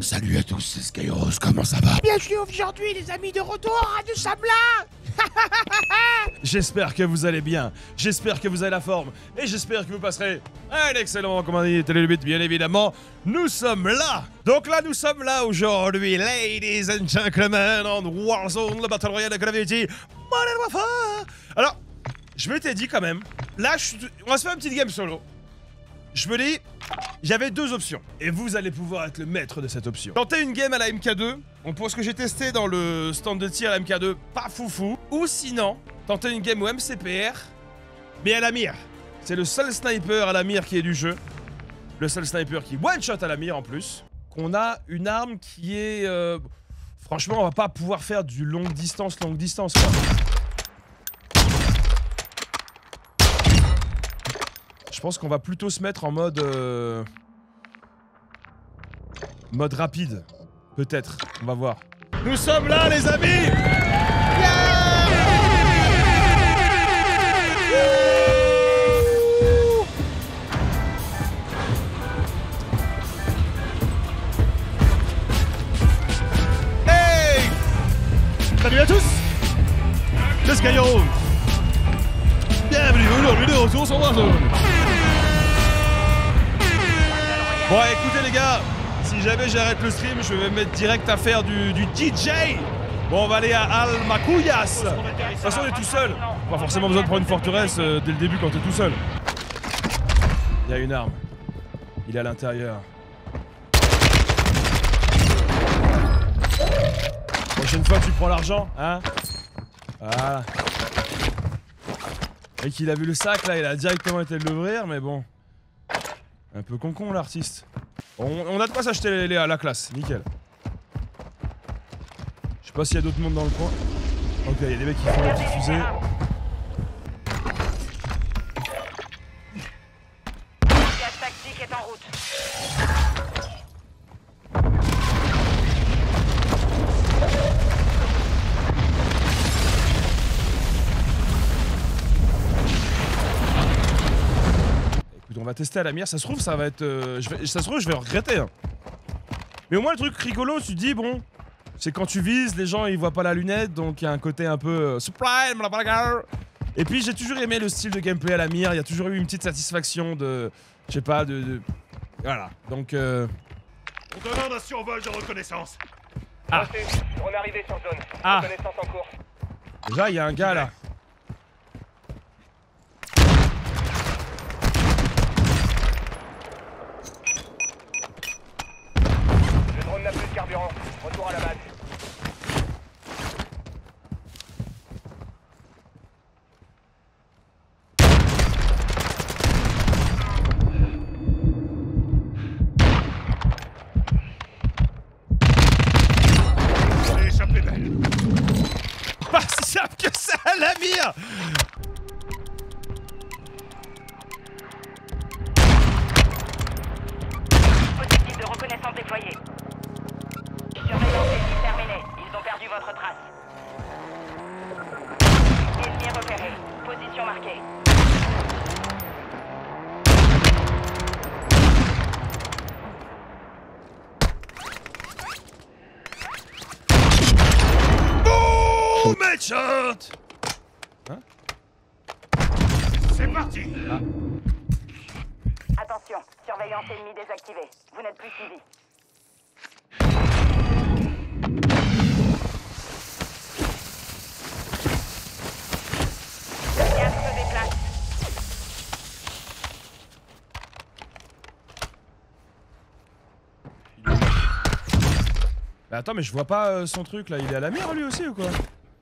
Salut à tous, c'est Skyros, comment ça va? Bienvenue aujourd'hui les amis de retour à Nous sommes là. J'espère que vous allez bien, j'espère que vous avez la forme, et j'espère que vous passerez un excellent moment comme on dit Télélubit, bien évidemment. Nous sommes là. Donc là, nous sommes là aujourd'hui, ladies and gentlemen, en Warzone, le Battle Royale de Call of Duty Modern Warfare. Alors, je m'étais dit quand même, là, on va se faire une petite game solo. Je me dis, j'avais deux options, et vous allez pouvoir être le maître de cette option. Tenter une game à la MK2, on pense que j'ai testé dans le stand de tir à la MK2, pas foufou. Ou sinon, tenter une game au MCPR, mais à la mire. C'est le seul sniper à la mire qui est du jeu. Le seul sniper qui one-shot à la mire en plus. Qu'on a une arme qui est... Franchement, on va pas pouvoir faire du longue distance quoi. Je pense qu'on va plutôt se mettre en mode... mode rapide. Peut-être. On va voir. Nous sommes là, les amis! Yeah! Hey! Salut à tous! C'est Skyro! Bienvenue aujourd'hui de retour sur Warzone! Bon, écoutez les gars, si jamais j'arrête le stream, je vais me mettre direct à faire du DJ. Bon, on va aller à Almacouyas. De toute façon, on est tout seul. Pas forcément besoin de prendre une forteresse dès le début quand t'es tout seul. Il y a une arme. Il est à l'intérieur. Prochaine fois, tu prends l'argent, hein? Voilà. Et qu'il a vu le sac, là, il a directement été l'ouvrir, mais bon. Un peu con l'artiste. On a de quoi s'acheter la classe, nickel. Je sais pas s'il y a d'autres mondes dans le coin. Ok, il y a des mecs qui font la petite fusée. Gaz tactique est en route. On va tester à la mire, ça se trouve ça va être... ça se trouve je vais regretter hein. Mais au moins le truc rigolo, tu te dis bon, c'est quand tu vises, les gens ils voient pas la lunette, donc il y a un côté un peu supply, et puis j'ai toujours aimé le style de gameplay à la mire, il y a toujours eu une petite satisfaction de... Je sais pas, voilà, donc On demande un survol de reconnaissance. Ah. On est arrivé sur zone. Ah. Reconnaissance en cours. Déjà il y a un gars là. Le drone n'a plus de carburant. Retour à la base. J'ai échappé belle. Pas si simple que ça à la mire. Dispositif de reconnaissance déployé. Surveillance est terminée. Ils ont perdu votre trace. Ennemi repéré. Position marquée. Boom, headshot. Hein? C'est parti. Attention, surveillance ennemie désactivée. Vous n'êtes plus suivi. Le gaz se déplace. Bah attends mais je vois pas son truc là, il est à la mire lui aussi ou quoi?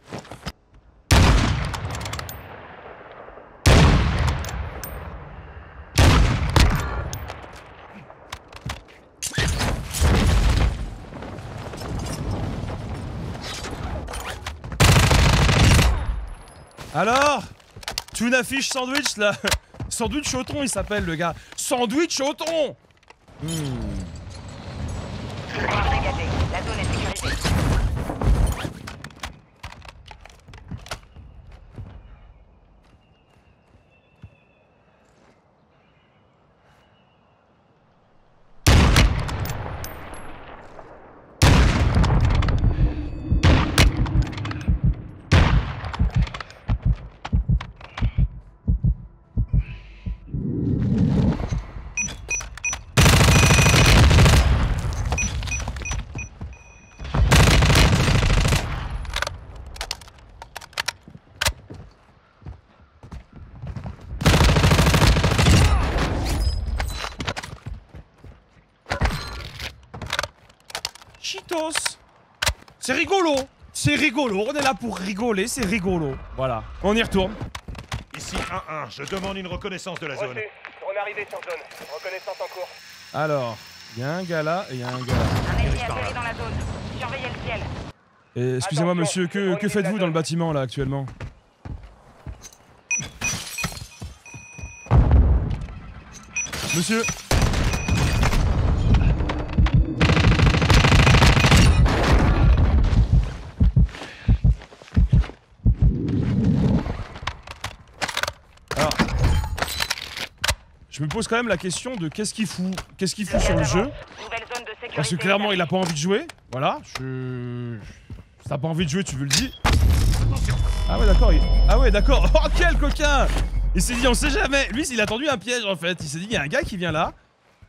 Alors, tu une affiche sandwich là? Sandwich au thon il s'appelle le gars. Sandwich au thon. Couloir dégagé. La zone est sécurisée. Cheetos. C'est rigolo. C'est rigolo. On est là pour rigoler. C'est rigolo. Voilà. On y retourne. Ici 1-1, je demande une reconnaissance de la zone. Reçu. On est arrivé sur zone. Reconnaissance en cours. Alors, il y a un gars là et il y a un gars là. Un ennemi appelé dans la zone. Surveillez le ciel. Et excusez-moi Attention, monsieur, que on faites-vous limite dans la le bâtiment là actuellement? Monsieur. Alors, je me pose quand même la question de qu'est-ce qu'il fout sur le jeu. Nouvelle zone de sécurité. Parce que clairement il a pas envie de jouer. Voilà, Si t'as pas envie de jouer, tu veux le dire. Ah ouais d'accord, ah ouais d'accord. Oh quel coquin! Il s'est dit on sait jamais. Lui il a tendu un piège en fait. Il s'est dit il y a un gars qui vient là.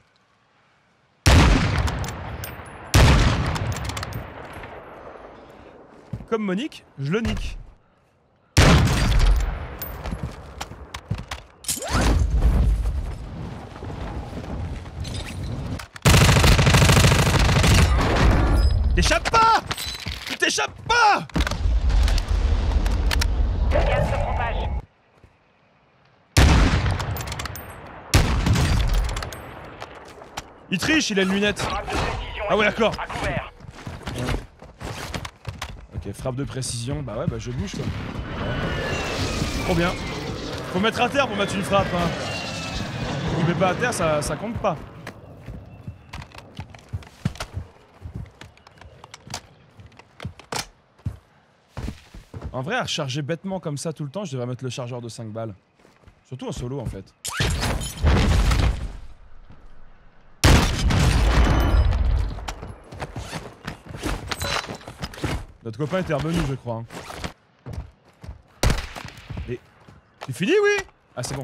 Comme Monique, je le nique. T'échappes pas! Tu t'échappes pas! Le gaz se propage. Il triche, il a une lunette. Frappe de précision. Ah ouais d'accord. À couvert. Ok, frappe de précision, bah ouais, bah je bouge quoi. Trop bien. Faut mettre à terre pour mettre une frappe, hein. Tu mets pas à terre, ça compte pas. En vrai, à recharger bêtement comme ça tout le temps, je devrais mettre le chargeur de 5 balles. Surtout en solo en fait. Notre copain était revenu, je crois. Hein. Et... C'est fini, oui? Ah, c'est bon.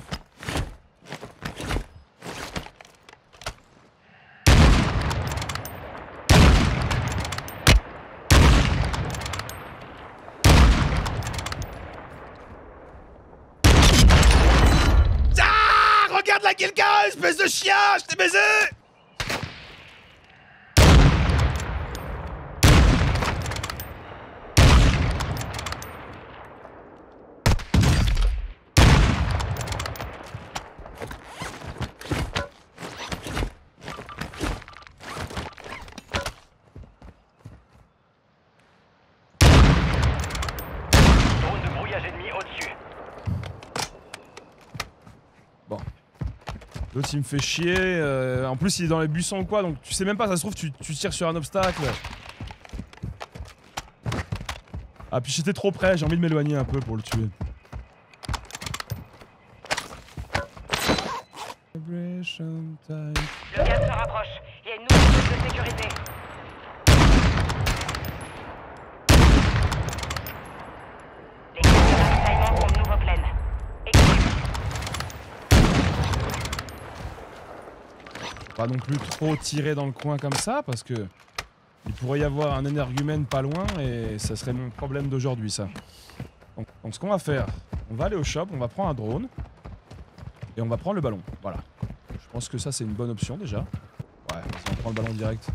Ah, regarde là quelqu'un, espèce de chien, je t'ai baisé. Zone de brouillage ennemi au-dessus. Bon. L'autre il me fait chier. En plus il est dans les buissons ou quoi, donc tu sais même pas, ça se trouve tu tires sur un obstacle. Ah puis j'étais trop près, j'ai envie de m'éloigner un peu pour le tuer. Le gaz se rapproche. Il y a une nouvelle zone de sécurité. Les caisses de ravitaillement sont de nouveau pleines. Équipez-vous. Pas non plus trop tirer dans le coin comme ça parce que il pourrait y avoir un énergumène pas loin et ça serait mon problème d'aujourd'hui ça. Donc ce qu'on va faire, on va aller au shop, on va prendre un drone et on va prendre le ballon. Voilà. Je pense que ça c'est une bonne option déjà. Ouais, vas-y, on prend le ballon direct.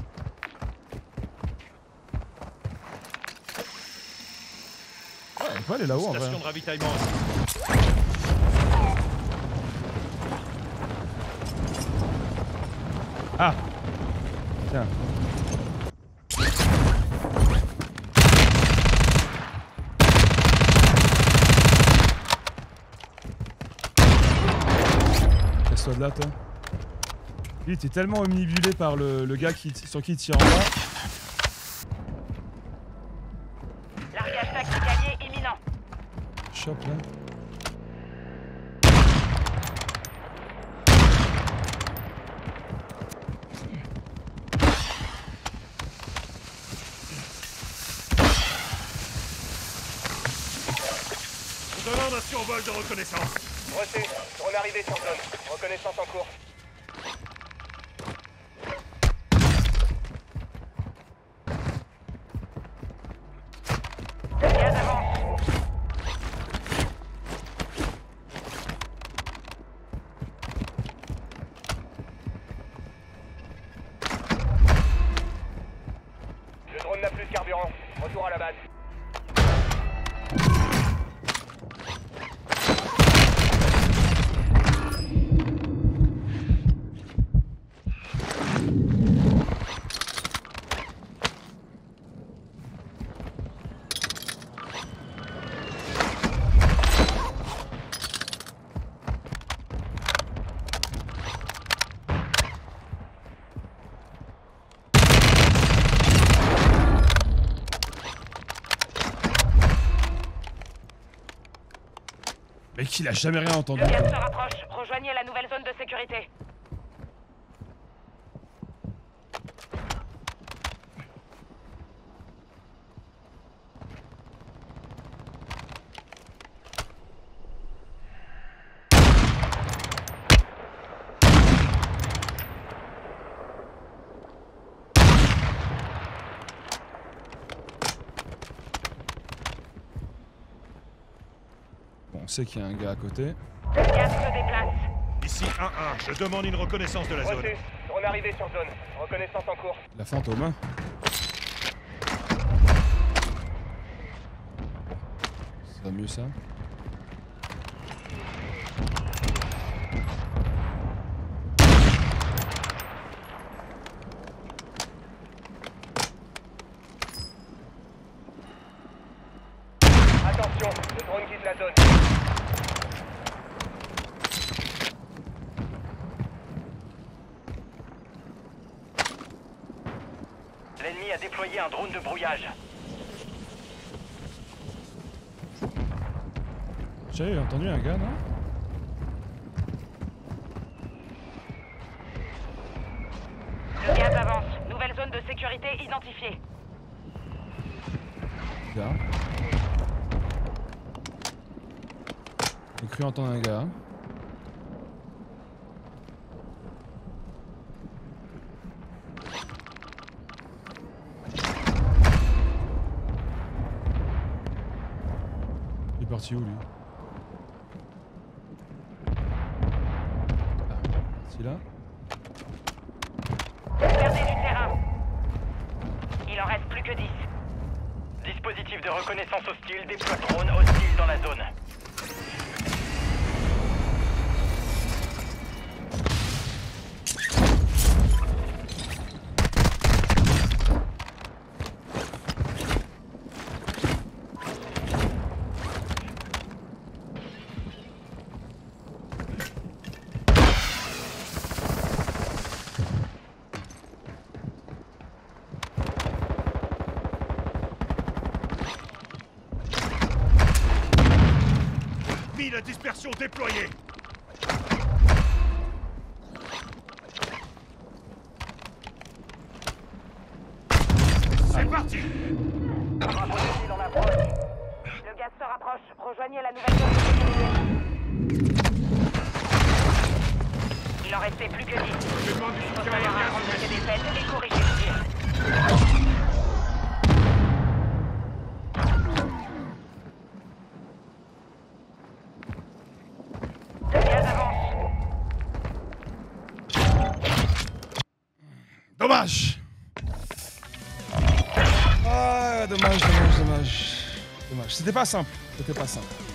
Ouais, on peut aller là-haut en vrai. Station de ravitaillement. Ah! Tiens. Casse-toi de là, toi. Lui, t'es tellement omnibulé par le gars sur qui il tire en bas. Largage tactique allié imminent. Shop là. Nous demande un survol de reconnaissance. Reçu. On est arrivé sur zone. Reconnaissance en cours. Le gaz avance. Retour à la base. Mec, il a jamais rien entendu. Le gaz se rapproche. Rejoignez la nouvelle zone de sécurité. Bon, on sait qu'il y a un gars à côté. Le gaz se déplace. Ici 1-1, je demande une reconnaissance de la zone. Reçu. On est arrivé sur zone. Reconnaissance en cours. La fantôme, hein. Ça va mieux ça. Attention, le drone quitte la zone. L'ennemi a déployé un drone de brouillage. J'ai entendu un gars, non? Le gaz avance. Nouvelle zone de sécurité identifiée. Gars. J'ai cru entendre un gars. Il est parti où lui? Ah, parti là. Perdez du terrain. Il en reste plus que 10. Dispositif de reconnaissance hostile déploie drone hostile dans la zone. Mine à dispersion déployée. C'est parti. Rapprochez dans l'approche. Le gaz se rapproche. Rejoignez la nouvelle zone de sécurité. Il en restait plus que 10. Il faut savoir apprendre de ses défaites et corriger le tir. Le gaz avance. Dommage! Ah, dommage. C'était pas simple.